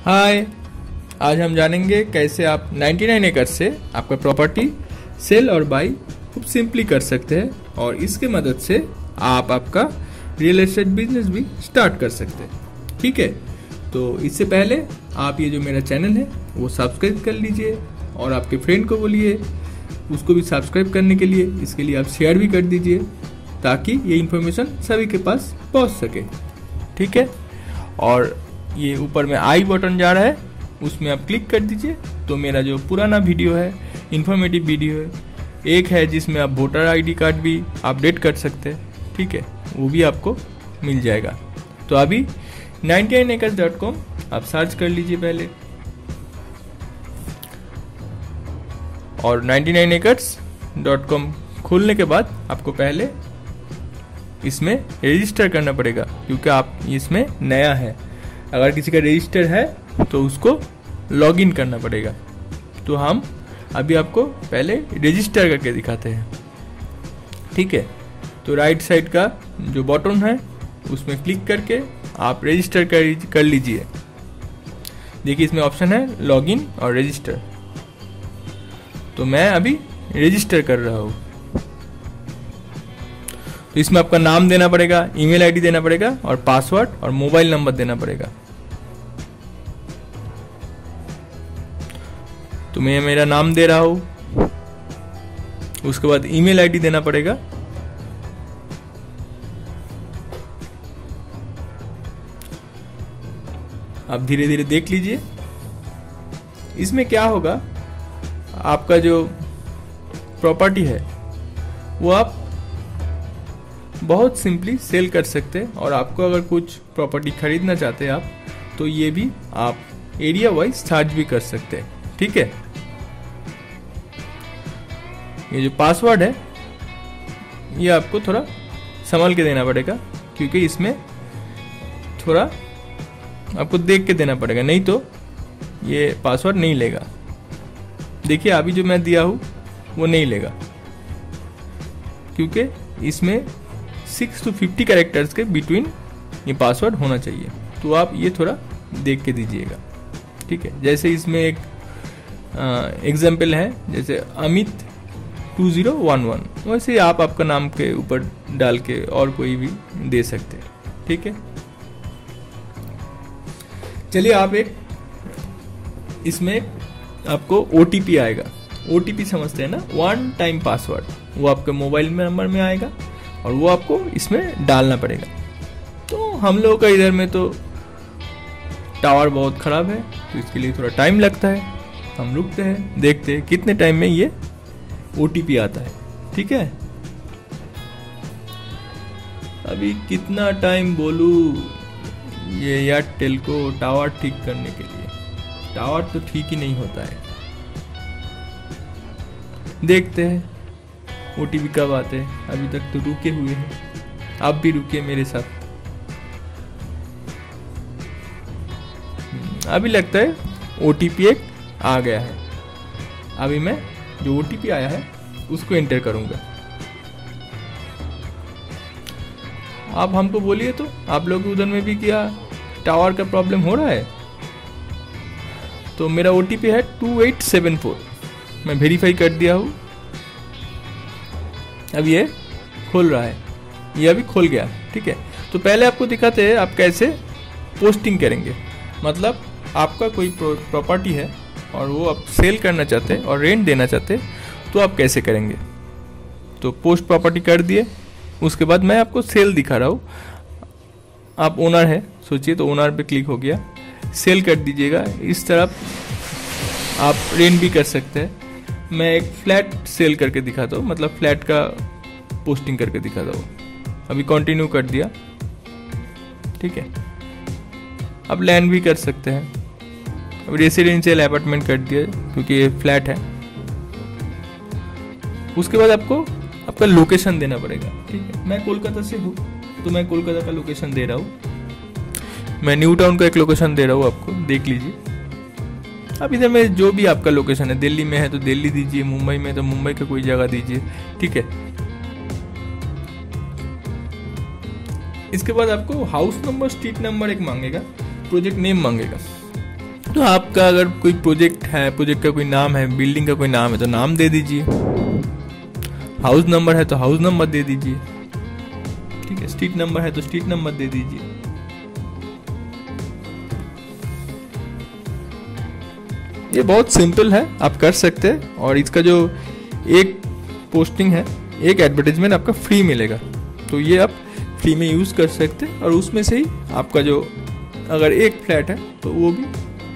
हाय, आज हम जानेंगे कैसे आप 99 एकड़ से आपका प्रॉपर्टी सेल और बाई खूब सिंपली कर सकते हैं और इसके मदद से आप आपका रियल एस्टेट बिजनेस भी स्टार्ट कर सकते हैं। ठीक है, तो इससे पहले आप ये जो मेरा चैनल है वो सब्सक्राइब कर लीजिए और आपके फ्रेंड को बोलिए उसको भी सब्सक्राइब करने के लिए। इसके लिए आप शेयर भी कर दीजिए ताकि ये इन्फॉर्मेशन सभी के पास पहुंच सके। ठीक है, और ये ऊपर में आई बटन जा रहा है, उसमें आप क्लिक कर दीजिए तो मेरा जो पुराना वीडियो है, इन्फॉर्मेटिव वीडियो है, एक है जिसमें आप वोटर आईडी कार्ड भी अपडेट कर सकते हैं। ठीक है, वो भी आपको मिल जाएगा। तो अभी 99acres.com आप सर्च कर लीजिए पहले, और 99acres.com खोलने के बाद आपको पहले इसमें रजिस्टर करना पड़ेगा क्योंकि आप इसमें नया है। अगर किसी का रजिस्टर है तो उसको लॉगिन करना पड़ेगा। तो हम अभी आपको पहले रजिस्टर करके दिखाते हैं। ठीक है, तो राइट साइड का जो बटन है उसमें क्लिक करके आप रजिस्टर कर लीजिए। देखिए इसमें ऑप्शन है लॉगिन और रजिस्टर, तो मैं अभी रजिस्टर कर रहा हूँ। तो इसमें आपका नाम देना पड़ेगा, ईमेल आईडी देना पड़ेगा और पासवर्ड और मोबाइल नंबर देना पड़ेगा। तो मैं मेरा नाम दे रहा हूं, उसके बाद ईमेल आईडी देना पड़ेगा। आप धीरे धीरे देख लीजिए। इसमें क्या होगा, आपका जो प्रॉपर्टी है वो आप बहुत सिंपली सेल कर सकते हैं, और आपको अगर कुछ प्रॉपर्टी खरीदना चाहते हैं आप, तो ये भी आप एरिया वाइज चार्ज भी कर सकते हैं। ठीक है, ये जो पासवर्ड है ये आपको थोड़ा संभाल के देना पड़ेगा क्योंकि इसमें थोड़ा आपको देख के देना पड़ेगा, नहीं तो ये पासवर्ड नहीं लेगा। देखिए अभी जो मैं दिया हूँ वो नहीं लेगा क्योंकि इसमें 6 to 50 कैरेक्टर्स के बिटवीन ये पासवर्ड होना चाहिए। तो आप ये थोड़ा देख के दीजिएगा। ठीक है, जैसे इसमें एक एग्जाम्पल है, जैसे अमित 2011, वैसे आप आपका नाम के ऊपर डाल के और कोई भी दे सकते हैं। ठीक है, चलिए आप एक इसमें आपको OTP आएगा। OTP समझते हैं ना, वन टाइम पासवर्ड, वो आपके मोबाइल नंबर में आएगा और वो आपको इसमें डालना पड़ेगा। तो हम लोगों का इधर में तो टावर बहुत ख़राब है तो इसके लिए थोड़ा टाइम लगता है। हम रुकते हैं, देखते हैं कितने टाइम में ये OTP आता है। ठीक है, अभी कितना टाइम बोलूँ ये एयरटेल को टावर ठीक करने के लिए, टावर तो ठीक ही नहीं होता है। देखते हैं OTP कब आते हैं। अभी तक तो रुके हुए हैं, आप भी रुके मेरे साथ। अभी लगता है OTP एक आ गया है। अभी मैं जो OTP आया है उसको एंटर करूंगा। आप हमको बोलिए तो आप लोग उधर में भी क्या टावर का प्रॉब्लम हो रहा है? तो मेरा OTP है 2874, मैं वेरीफाई कर दिया हूँ। अब ये खोल रहा है, ये अभी खोल गया। ठीक है, तो पहले आपको दिखाते हैं आप कैसे पोस्टिंग करेंगे। मतलब आपका कोई प्रॉपर्टी है और वो आप सेल करना चाहते हैं और रेंट देना चाहते हैं, तो आप कैसे करेंगे। तो पोस्ट प्रॉपर्टी कर दिए, उसके बाद मैं आपको सेल दिखा रहा हूँ। आप ओनर है सोचिए, तो ओनर पे क्लिक हो गया, सेल कर दीजिएगा। इस तरफ आप रेंट भी कर सकते हैं। मैं एक फ्लैट सेल करके दिखाता हूँ, मतलब फ्लैट का पोस्टिंग करके दिखाता हूँ। अभी कंटिन्यू कर दिया। ठीक है, अब लैंड भी कर सकते हैं। अब रेसिडेंशियल अपार्टमेंट कर दिया क्योंकि ये फ्लैट है। उसके बाद आपको आपका लोकेशन देना पड़ेगा। ठीक है, मैं कोलकाता से हूँ तो मैं कोलकाता का लोकेशन दे रहा हूँ। मैं न्यू टाउन का एक लोकेशन दे रहा हूँ, आपको देख लीजिए। अब इधर में जो भी आपका लोकेशन है, दिल्ली में है तो दिल्ली दीजिए, मुंबई में तो मुंबई का कोई जगह दीजिए। ठीक है, इसके बाद आपको हाउस नंबर, स्ट्रीट नंबर एक मांगेगा, प्रोजेक्ट नेम मांगेगा। तो आपका अगर कोई प्रोजेक्ट है, प्रोजेक्ट का कोई नाम है, बिल्डिंग का कोई नाम है तो नाम दे दीजिए, हाउस नंबर है तो हाउस नंबर दे दीजिए, ठीक है, स्ट्रीट नंबर है तो स्ट्रीट नंबर दे दीजिए। ये बहुत सिंपल है, आप कर सकते हैं। और इसका जो एक पोस्टिंग है, एक एडवर्टाइजमेंट आपका फ्री मिलेगा, तो ये आप फ्री में यूज़ कर सकते हैं। और उसमें से ही आपका जो अगर एक फ्लैट है तो वो भी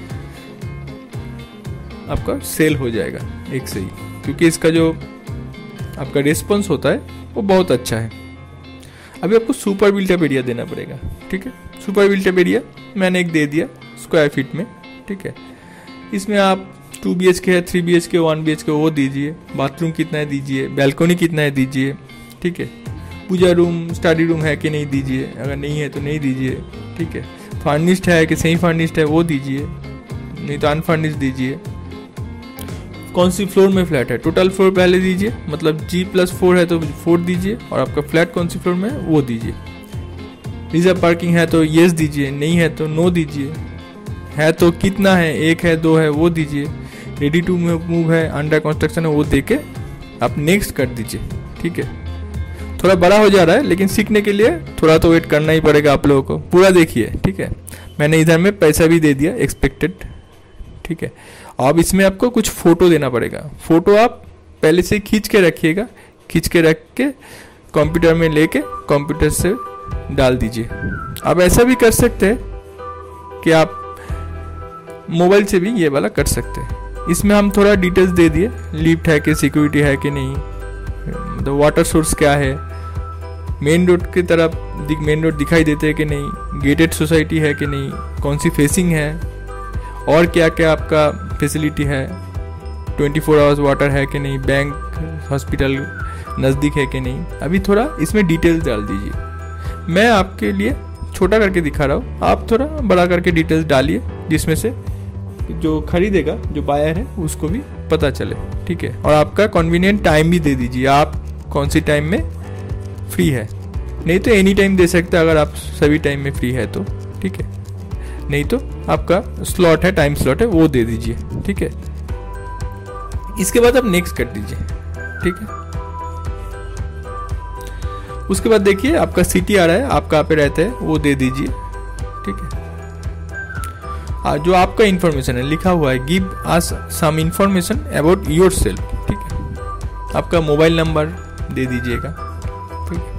आपका सेल हो जाएगा एक से ही, क्योंकि इसका जो आपका रिस्पॉन्स होता है वो बहुत अच्छा है। अभी आपको सुपर बिल्ट-अप एरिया देना पड़ेगा, ठीक है। सुपर बिल्ट-अप एरिया मैंने एक दे दिया स्क्वायर फीट में, ठीक है। इसमें आप 2 BHK है, 3 BHK, 1 BHK वो दीजिए, बाथरूम कितना है दीजिए, बैल्कनी कितना है दीजिए, ठीक है। पूजा रूम, स्टडी रूम है कि नहीं दीजिए, अगर नहीं है तो नहीं दीजिए, ठीक है। फर्निश्ड है कि सही फर्निश्ड है वो दीजिए, नहीं तो अनफर्निश्ड दीजिए। कौन सी फ्लोर में फ्लैट है, टोटल फ्लोर पहले दीजिए, मतलब G+4 है तो 4 दीजिए, और आपका फ्लैट कौन सी फ्लोर में है वो दीजिए। रिजर्व पार्किंग है तो येस दीजिए, नहीं है तो नो दीजिए, है तो कितना है, 1 है 2 है वो दीजिए, रेडी टू मूव है, अंडर कंस्ट्रक्शन है वो देके आप नेक्स्ट कर दीजिए, ठीक है। थोड़ा बड़ा हो जा रहा है लेकिन सीखने के लिए थोड़ा तो वेट करना ही पड़ेगा आप लोगों को, पूरा देखिए, ठीक है। मैंने इधर में पैसा भी दे दिया एक्सपेक्टेड, ठीक है। अब इसमें आपको कुछ फोटो देना पड़ेगा, फोटो आप पहले से खींच के रखिएगा, खींच के रख के कंप्यूटर में लेके कंप्यूटर से डाल दीजिए। आप ऐसा भी कर सकते हैं कि आप मोबाइल से भी ये वाला कर सकते हैं। इसमें हम थोड़ा डिटेल्स दे दिए, लिफ्ट है कि सिक्योरिटी है कि नहीं, मतलब वाटर सोर्स क्या है, मेन रोड की तरफ मेन रोड दिखाई देते हैं कि नहीं, गेटेड सोसाइटी है कि नहीं, कौन सी फेसिंग है, और क्या क्या आपका फैसिलिटी है, 24 आवर्स वाटर है कि नहीं, बैंक हॉस्पिटल नज़दीक है कि नहीं। अभी थोड़ा इसमें डिटेल्स डाल दीजिए। मैं आपके लिए छोटा करके दिखा रहा हूँ, आप थोड़ा बड़ा करके डिटेल्स डालिए, जिसमें से जो खरीदेगा, जो बायर है, उसको भी पता चले, ठीक है। और आपका कन्वीनियंट टाइम भी दे दीजिए, आप कौन सी टाइम में फ्री है, नहीं तो एनी टाइम दे सकते हैं अगर आप सभी टाइम में फ्री है तो, ठीक है। नहीं तो आपका स्लॉट है, टाइम स्लॉट है वो दे दीजिए, ठीक है। इसके बाद आप नेक्स्ट कर दीजिए, ठीक है। उसके बाद देखिए आपका सिटी आ रहा है, आप कहाँ पे रहते हैं वो दे दीजिए, ठीक है। जो आपका इंफॉर्मेशन है लिखा हुआ है, give us some information about yourself, ठीक है। आपका मोबाइल नंबर दे दीजिएगा, ठीक है।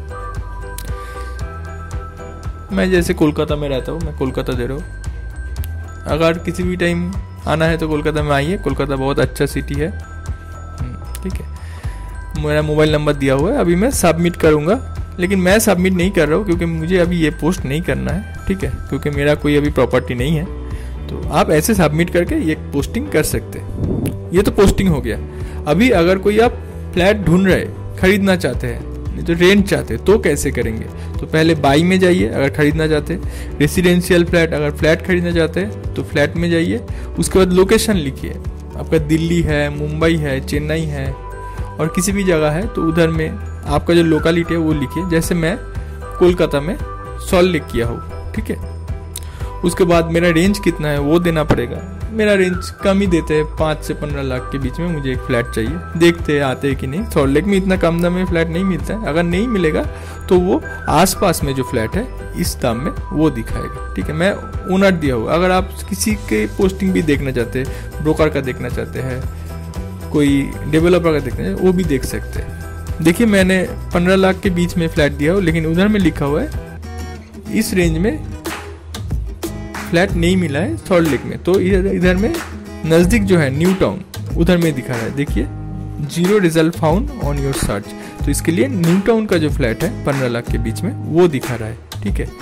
मैं जैसे कोलकाता में रहता हूँ, मैं कोलकाता दे रहा हूँ। अगर किसी भी टाइम आना है तो कोलकाता में आइए, कोलकाता बहुत अच्छा सिटी है, ठीक है। मेरा मोबाइल नंबर दिया हुआ है। अभी मैं सबमिट करूँगा, लेकिन मैं सबमिट नहीं कर रहा हूँ क्योंकि मुझे अभी ये पोस्ट नहीं करना है, ठीक है, क्योंकि मेरा कोई अभी प्रॉपर्टी नहीं है। तो आप ऐसे सबमिट करके ये पोस्टिंग कर सकते हैं। ये तो पोस्टिंग हो गया। अभी अगर कोई आप फ्लैट ढूंढ रहे, खरीदना चाहते हैं, नहीं तो रेंट चाहते तो कैसे करेंगे? तो पहले बाई में जाइए अगर खरीदना चाहते हैं, रेसिडेंशियल फ्लैट अगर फ्लैट खरीदना चाहते हैं तो फ्लैट में जाइए। उसके बाद लोकेशन लिखिए, आपका दिल्ली है, मुंबई है, चेन्नई है और किसी भी जगह है तो उधर में आपका जो लोकेलिटी है वो लिखिए। जैसे मैं कोलकाता में सॉल्ट लेक किया हूँ, ठीक है। उसके बाद मेरा रेंज कितना है वो देना पड़ेगा। मेरा रेंज कम ही देते हैं, 5 से 15 लाख के बीच में मुझे एक फ्लैट चाहिए। देखते हैं आते हैं कि नहीं। सॉल्ट लेक में इतना कम दाम में फ्लैट नहीं मिलता है। अगर नहीं मिलेगा तो वो आसपास में जो फ्लैट है इस दाम में वो दिखाएगा, ठीक है। मैं ओनर दिया हुआ। अगर आप किसी के पोस्टिंग भी देखना चाहते हैं, ब्रोकर का देखना चाहते हैं, कोई डेवलपर का देखना है, वो भी देख सकते हैं। देखिए मैंने 15 लाख के बीच में फ्लैट दिया हो, लेकिन उधर में लिखा हुआ है इस रेंज में फ्लैट नहीं मिला है सॉल्ट लेक में। तो इधर में नज़दीक जो है न्यू टाउन उधर में दिखा रहा है। देखिए 0 result found on your search. तो इसके लिए न्यू टाउन का जो फ्लैट है 15 लाख के बीच में वो दिखा रहा है, ठीक है।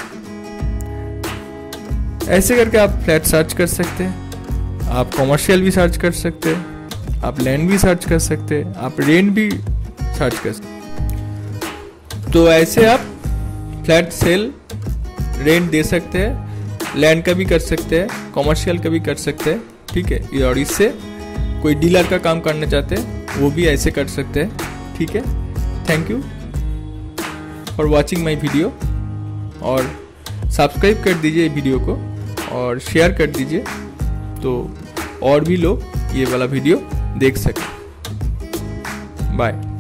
ऐसे करके आप फ्लैट सर्च कर सकते हैं। आप कॉमर्शियल भी सर्च कर सकते हैं, आप लैंड भी सर्च कर सकते हैं, आप रेंट भी सर्च कर सकते हैं। तो ऐसे आप फ्लैट सेल रेंट दे सकते हैं, लैंड का भी कर सकते हैं, कॉमर्शियल का भी कर सकते हैं, ठीक है। और इससे कोई डीलर का काम करना चाहते हैं वो भी ऐसे कर सकते हैं, ठीक है। Thank you for watching my video और सब्सक्राइब कर दीजिए वीडियो को और शेयर कर दीजिए तो और भी लोग ये वाला वीडियो देख सकें। बाय।